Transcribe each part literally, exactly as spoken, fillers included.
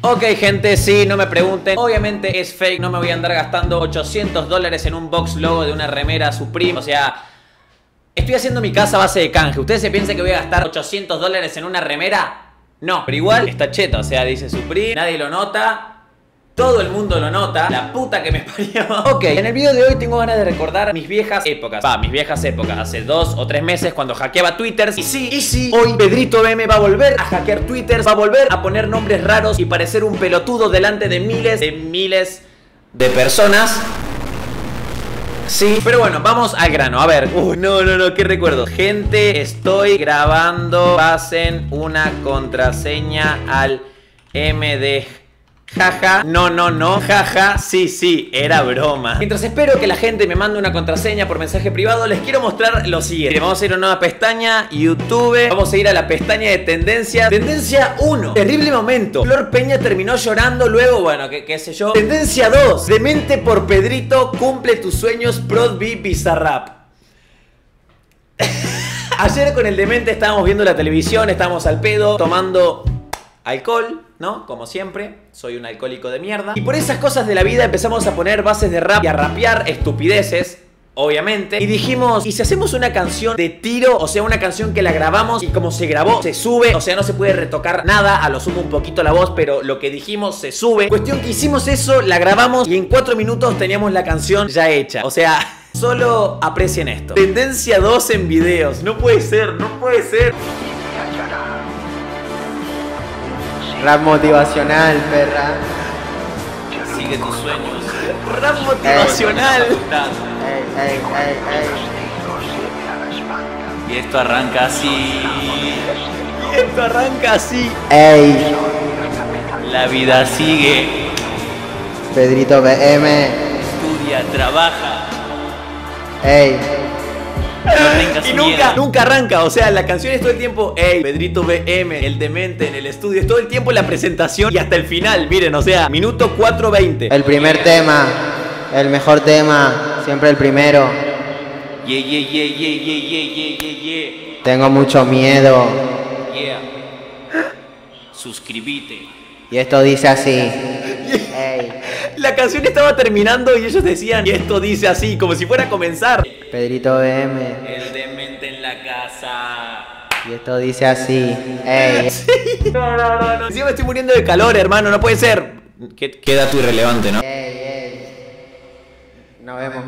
Ok, gente, sí, no me pregunten. Obviamente es fake, no me voy a andar gastando ochocientos dólares en un box logo de una remera Supreme. O sea, estoy haciendo mi casa a base de canje. ¿Ustedes se piensan que voy a gastar ochocientos dólares en una remera? No, pero igual está cheta, o sea, dice Supreme, nadie lo nota. Todo el mundo lo nota. La puta que me parió. Ok, en el video de hoy tengo ganas de recordar mis viejas épocas. Va, mis viejas épocas. Hace dos o tres meses cuando hackeaba Twitter. Y sí, y sí, hoy Pedrito B M va a volver a hackear Twitter. Va a volver a poner nombres raros y parecer un pelotudo delante de miles de miles de personas. Sí, pero bueno, vamos al grano. A ver, uh, no, no, no, qué recuerdo. Gente, estoy grabando. Pasen una contraseña al M D. Jaja, no, no, no, jaja, sí, sí, era broma. Mientras espero que la gente me mande una contraseña por mensaje privado, les quiero mostrar lo siguiente. Vamos a ir a una nueva pestaña, YouTube. Vamos a ir a la pestaña de tendencias. Tendencia uno, terrible momento. Flor Peña terminó llorando, luego, bueno, qué, qué sé yo. Tendencia dos, demente por Pedrito, cumple tus sueños, Prod B Bizarrap. Ayer con el demente estábamos viendo la televisión, estábamos al pedo, tomando alcohol, ¿no? Como siempre, soy un alcohólico de mierda. Y por esas cosas de la vida empezamos a poner bases de rap y a rapear estupideces, obviamente. Y dijimos, ¿y si hacemos una canción de tiro? O sea, una canción que la grabamos y como se grabó, se sube. O sea, no se puede retocar nada, a lo sumo un poquito la voz, pero lo que dijimos se sube. Cuestión que hicimos eso, la grabamos y en cuatro minutos teníamos la canción ya hecha. O sea, solo aprecien esto. Tendencia dos en videos. No puede ser, no puede ser. Rap motivacional, perra. Sigue tus sueños. Rap motivacional. Ey, ey, ey, ey. Y esto arranca así. Y esto arranca así. Ey. La vida sigue. Pedrito B M. Estudia, trabaja. Ey. No y nunca, nunca arranca, o sea, la canción es todo el tiempo, ey, Pedrito B M, el demente en el estudio, es todo el tiempo la presentación y hasta el final, miren, o sea, minuto cuatro veinte. El primer tema, el mejor tema, siempre el primero. Yeah, yeah, yeah, yeah, yeah, yeah, yeah, yeah, yeah. Tengo mucho miedo. Yeah. Suscribite. Y esto dice así. Ey. La canción estaba terminando y ellos decían, y esto dice así, como si fuera a comenzar. Pedrito B M. El demente en la casa. Y esto dice así. Ey. Sí. No, no, no, no. Encima me estoy muriendo de calor, hermano, no puede ser. Qué dato irrelevante, ¿no? Ey, ey. Nos vemos.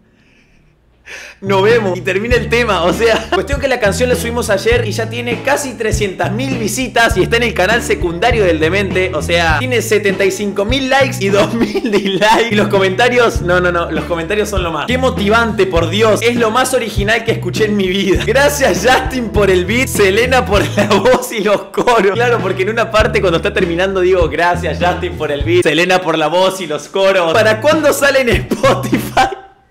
Nos vemos y termina el tema, o sea. Cuestión que la canción la subimos ayer y ya tiene casi trescientas mil visitas y está en el canal secundario del demente. O sea, tiene setenta y cinco mil likes y dos mil dislikes. Y los comentarios, no, no, no, los comentarios son lo más. Qué motivante, por Dios. Es lo más original que escuché en mi vida. Gracias Justin por el beat, Selena por la voz y los coros. Claro, porque en una parte cuando está terminando digo, gracias Justin por el beat, Selena por la voz y los coros. ¿Para cuándo sale en Spotify?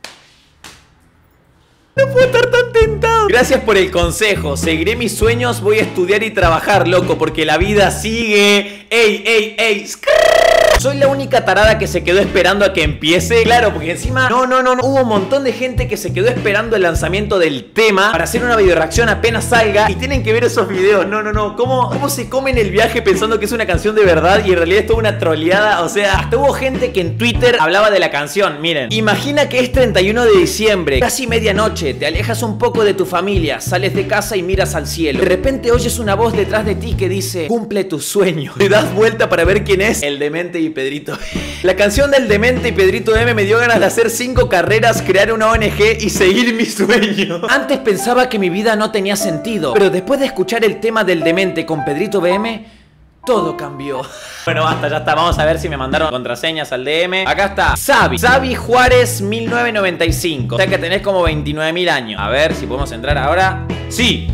No puedo estar tan tentado. Gracias por el consejo. Seguiré mis sueños, voy a estudiar y trabajar, loco, porque la vida sigue. Ey, ey, ey. Soy la única tarada que se quedó esperando a que empiece. Claro, porque encima, no, no, no, no. Hubo un montón de gente que se quedó esperando el lanzamiento del tema para hacer una videoreacción apenas salga. Y tienen que ver esos videos. No, no, no. ¿Cómo, cómo se comen el viaje pensando que es una canción de verdad y en realidad es toda una troleada? O sea, hasta hubo gente que en Twitter hablaba de la canción. Miren, imagina que es treinta y uno de diciembre, casi medianoche. Te alejas un poco de tu familia, sales de casa y miras al cielo. De repente oyes una voz detrás de ti que dice, cumple tu sueño. Te das vuelta para ver quién es. El demente y Pedrito. La canción del demente y Pedrito M me dio ganas de hacer cinco carreras, crear una O N G y seguir mi sueño. Antes pensaba que mi vida no tenía sentido, pero después de escuchar el tema del demente con Pedrito B M, todo cambió. Bueno, basta, ya está. Vamos a ver si me mandaron contraseñas al D M. Acá está Xavi Xavi Juárez mil novecientos noventa y cinco. O sea que tenés como veintinueve mil años. A ver si podemos entrar ahora. ¡Sí!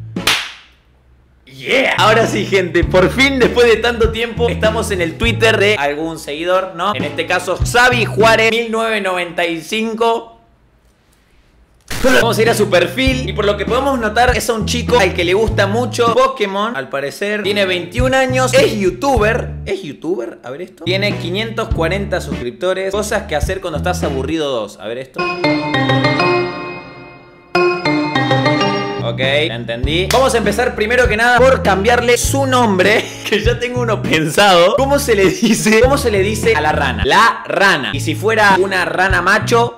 Yeah. Ahora sí, gente, por fin después de tanto tiempo estamos en el Twitter de algún seguidor, ¿no? En este caso Xavi Juárez mil novecientos noventa y cinco. Vamos a ir a su perfil y por lo que podemos notar es a un chico al que le gusta mucho Pokémon, al parecer. Tiene veintiún años, es youtuber. ¿Es youtuber? A ver esto. Tiene quinientos cuarenta suscriptores. Cosas que hacer cuando estás aburrido dos. A ver esto. Ok, entendí. Vamos a empezar primero que nada por cambiarle su nombre, que ya tengo uno pensado. ¿Cómo se le dice? ¿Cómo se le dice a la rana? La rana. Y si fuera una rana macho,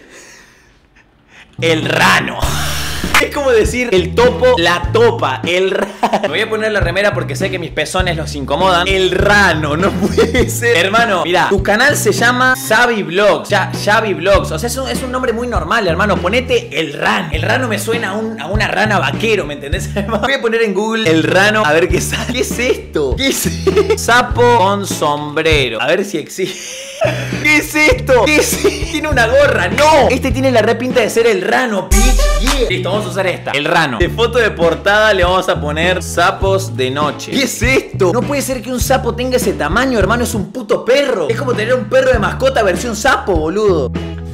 el rano. Es como decir el topo, la topa, el rano. Me voy a poner la remera porque sé que mis pezones los incomodan. El rano, no puede ser. Hermano, mira, tu canal se llama Xavi Vlogs, ya, Xavi Vlogs. O sea, es un, es un nombre muy normal, hermano. Ponete el rano. El rano me suena a, un, a una rana vaquero, ¿me entendés, hermano? Voy a poner en Google el rano a ver qué sale. ¿Qué es esto? ¿Qué es esto? Sapo con sombrero. A ver si existe. ¿Qué es esto? ¿Qué es esto? Tiene una gorra, no. Este tiene la repinta de ser el rano, bitch. Yeah. Listo, vamos a usar esta. El rano. De foto de portada le vamos a poner sapos de noche. ¿Qué es esto? No puede ser que un sapo tenga ese tamaño, hermano. Es un puto perro. Es como tener un perro de mascota versión sapo, boludo.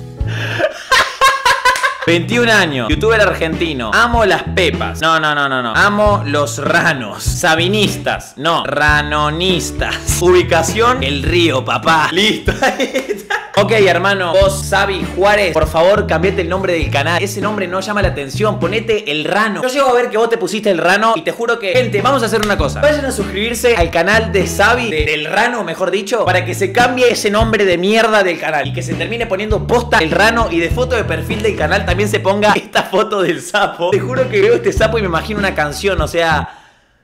veintiún años, youtuber argentino. Amo las pepas. No, no, no, no, no. Amo los ranos. Sabinistas. No, ranonistas. Ubicación, el río, papá. Listo. Ok, hermano, vos, Xavi Juárez, por favor, cambiate el nombre del canal. Ese nombre no llama la atención. Ponete el rano. Yo llego a ver que vos te pusiste el rano y te juro que, gente, vamos a hacer una cosa. Vayan a suscribirse al canal de Xavi, de, del rano, mejor dicho, para que se cambie ese nombre de mierda del canal y que se termine poniendo posta el rano y de foto de perfil del canal también se ponga esta foto del sapo. Te juro que veo este sapo y me imagino una canción, o sea...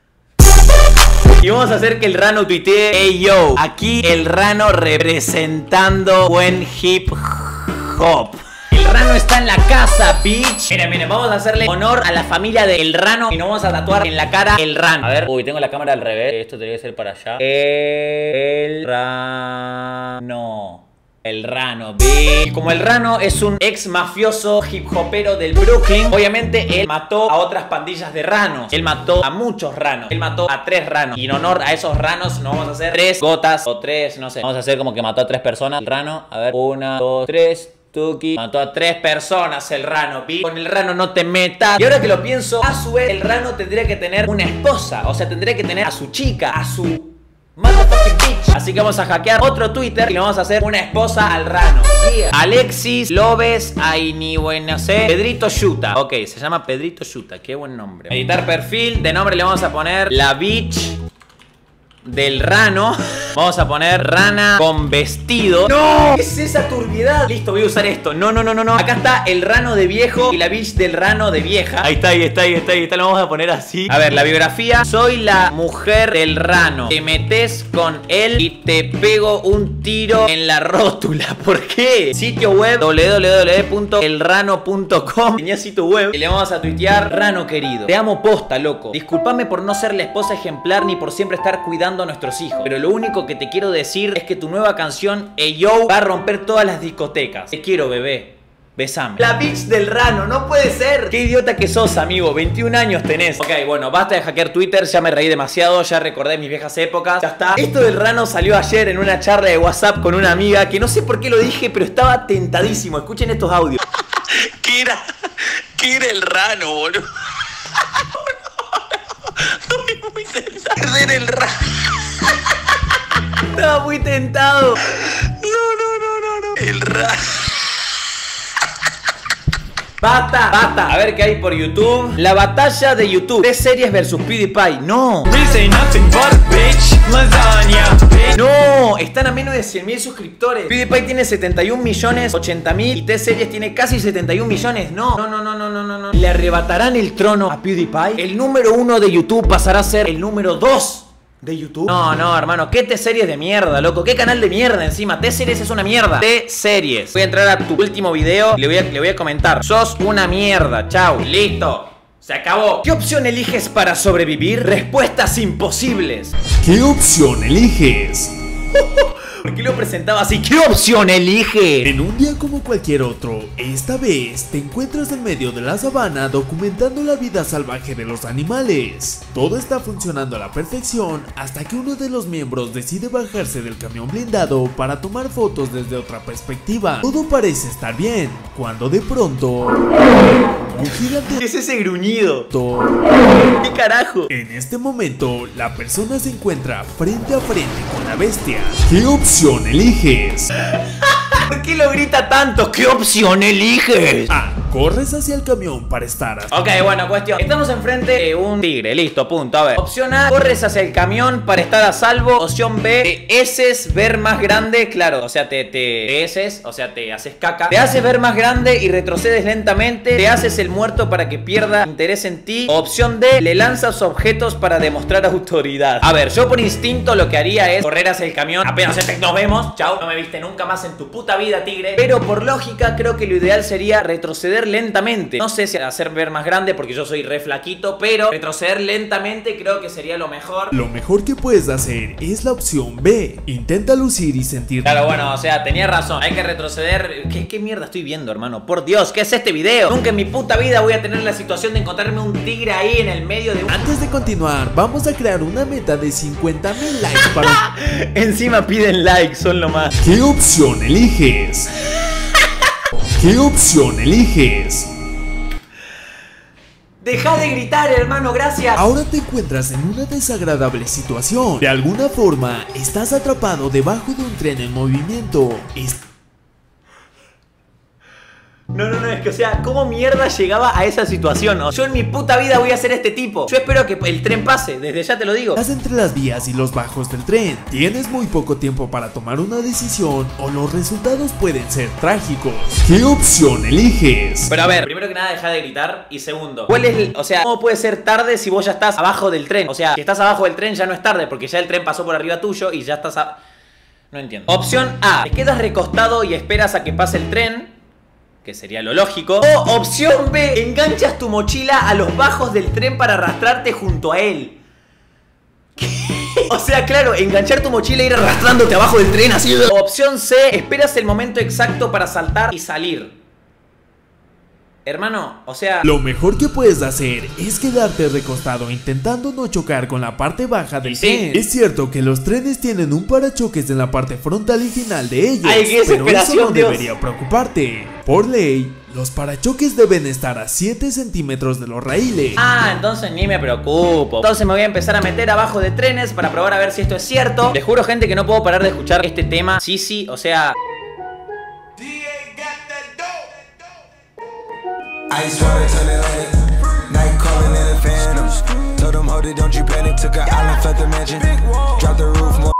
Y vamos a hacer que el rano tuitee: hey yo, aquí el rano representando buen hip hop. El rano está en la casa, bitch. Miren, miren, vamos a hacerle honor a la familia del rano y nos vamos a tatuar en la cara el rano. A ver, uy, tengo la cámara al revés. Esto tiene que ser para allá. El rano. El rano, bitch. Y como el rano es un ex mafioso hip hopero del Brooklyn, obviamente él mató a otras pandillas de ranos. Él mató a muchos ranos. Él mató a tres ranos. Y en honor a esos ranos nos vamos a hacer tres gotas o tres, no sé. Vamos a hacer como que mató a tres personas. El rano, a ver, una, dos, tres. Tuki. Mató a tres personas el rano, bitch. Con el rano no te metas. Y ahora que lo pienso, a su vez el rano tendría que tener una esposa. O sea, tendría que tener a su chica, a su... motherfucking bitch. Así que vamos a hackear otro Twitter y le vamos a hacer una esposa al rano. Yeah. Alexis Lobes Aini, bueno, no sé. Pedrito Yuta. Ok, se llama Pedrito Yuta. Qué buen nombre. Editar perfil. De nombre le vamos a poner la bitch del rano. Vamos a poner rana con vestido. ¡No! ¿Qué es esa turbiedad? Listo, voy a usar esto. No, no, no, no, no. Acá está el rano de viejo y la bitch del rano de vieja. Ahí está, ahí está, ahí está, ahí está. Lo vamos a poner así. A ver, la biografía. Soy la mujer del rano. Te metes con él y te pego un tiro en la rótula. ¿Por qué? Sitio web w w w punto el rano punto com. Tenía sitio web. Y le vamos a tuitear: rano querido, te amo posta, loco. Disculpame por no ser la esposa ejemplar ni por siempre estar cuidando a nuestros hijos, pero lo único que te quiero decir es que tu nueva canción Hey Yo va a romper todas las discotecas. Te quiero, bebé. Besame. La bitch del rano, no puede ser. Qué idiota que sos, amigo. veintiún años tenés. Ok, bueno, basta de hackear Twitter. Ya me reí demasiado, ya recordé mis viejas épocas. Ya está. Esto del rano salió ayer en una charla de WhatsApp con una amiga que no sé por qué lo dije, pero estaba tentadísimo. Escuchen estos audios. ¿Qué era? ¿Qué era el rano, boludo? Estoy muy tentado. Perder el rano. Estaba muy tentado. No, no, no, no, no. El rano. Basta, basta. A ver qué hay por YouTube. La batalla de YouTube. Tres series versus PewDiePie. No. No, están a menos de cien mil suscriptores. PewDiePie tiene setenta y un millones, ochenta mil. Y T-Series tiene casi setenta y un millones. No, no, no, no, no, no, no. ¿Le arrebatarán el trono a PewDiePie? El número uno de YouTube pasará a ser el número dos de YouTube. No, no, hermano. ¿Qué T-Series de mierda, loco? ¿Qué canal de mierda encima? T-Series es una mierda. T-Series. Voy a entrar a tu último video y le voy a, le voy a comentar: sos una mierda. Chau. Listo. Se acabó. ¿Qué opción eliges para sobrevivir? Respuestas imposibles. ¿Qué opción eliges? ¿Por qué lo presentaba así? ¿Qué opción elige? En un día como cualquier otro, esta vez te encuentras en medio de la sabana documentando la vida salvaje de los animales. Todo está funcionando a la perfección hasta que uno de los miembros decide bajarse del camión blindado para tomar fotos desde otra perspectiva. Todo parece estar bien, cuando de pronto... un gigante... ¿Qué es ese gruñido? ¿Qué carajo? En este momento, la persona se encuentra frente a frente con la bestia. ¿Qué opción eliges? ¿Por qué lo grita tanto? ¿Qué opción eliges? A. corres hacia el camión para estar hasta... Ok, bueno, cuestión. Estamos enfrente de un tigre, listo, punto. A ver. Opción A, corres hacia el camión para estar a salvo. Opción B, te haces ver más grande. Claro, o sea, te, te, te haces, o sea, te haces caca. Te haces ver más grande y retrocedes lentamente. Te haces el muerto para que pierda interés en ti. Opción D, le lanzas objetos para demostrar autoridad. A ver, yo por instinto lo que haría es correr hacia el camión. Apenas este nos vemos. Chao, no me viste nunca más en tu puta vida, tigre. Pero por lógica creo que lo ideal sería retroceder lentamente. No sé si hacer ver más grande porque yo soy re flaquito, pero retroceder lentamente creo que sería lo mejor. Lo mejor que puedes hacer es la opción B. Intenta lucir y sentir... Claro, bueno, o sea, tenía razón. Hay que retroceder. ¿Qué, qué mierda estoy viendo, hermano? Por Dios, ¿qué es este video? Nunca en mi puta vida voy a tener la situación de encontrarme un tigre ahí en el medio de un... Antes de continuar, vamos a crear una meta de cincuenta mil likes para... Encima piden likes, son lo más. ¿Qué opción eliges? ¿Qué opción eliges? Deja de gritar, hermano, gracias. Ahora te encuentras en una desagradable situación. De alguna forma, estás atrapado debajo de un tren en movimiento. Es... No, no, no, es que o sea, ¿cómo mierda llegaba a esa situación? O sea, yo en mi puta vida voy a ser este tipo. Yo espero que el tren pase, desde ya te lo digo. Estás entre las vías y los bajos del tren. Tienes muy poco tiempo para tomar una decisión o los resultados pueden ser trágicos. ¿Qué opción eliges? Pero a ver, primero que nada deja de gritar. Y segundo, ¿cuál es el, o sea, cómo puede ser tarde si vos ya estás abajo del tren? O sea, si estás abajo del tren ya no es tarde porque ya el tren pasó por arriba tuyo y ya estás a... No entiendo. Opción A, te quedas recostado y esperas a que pase el tren, que sería lo lógico. O opción B, enganchas tu mochila a los bajos del tren para arrastrarte junto a él. ¿Qué? O sea, claro, enganchar tu mochila e ir arrastrándote abajo del tren así. Opción C, esperas el momento exacto para saltar y salir. Hermano, o sea... Lo mejor que puedes hacer es quedarte recostado intentando no chocar con la parte baja del sí. tren. Es cierto que los trenes tienen un parachoques en la parte frontal y final de ellos. Ay, qué pero eso no Dios. debería preocuparte. Por ley, los parachoques deben estar a siete centímetros de los raíles. Ah, entonces ni me preocupo. Entonces me voy a empezar a meter abajo de trenes para probar a ver si esto es cierto. Les juro, gente, que no puedo parar de escuchar este tema. Sí, sí, o sea... Ice water turn Atlantic, night calling in a phantom. Told them hold it, don't you panic. Took an island, left the mansion. Drop the roof, more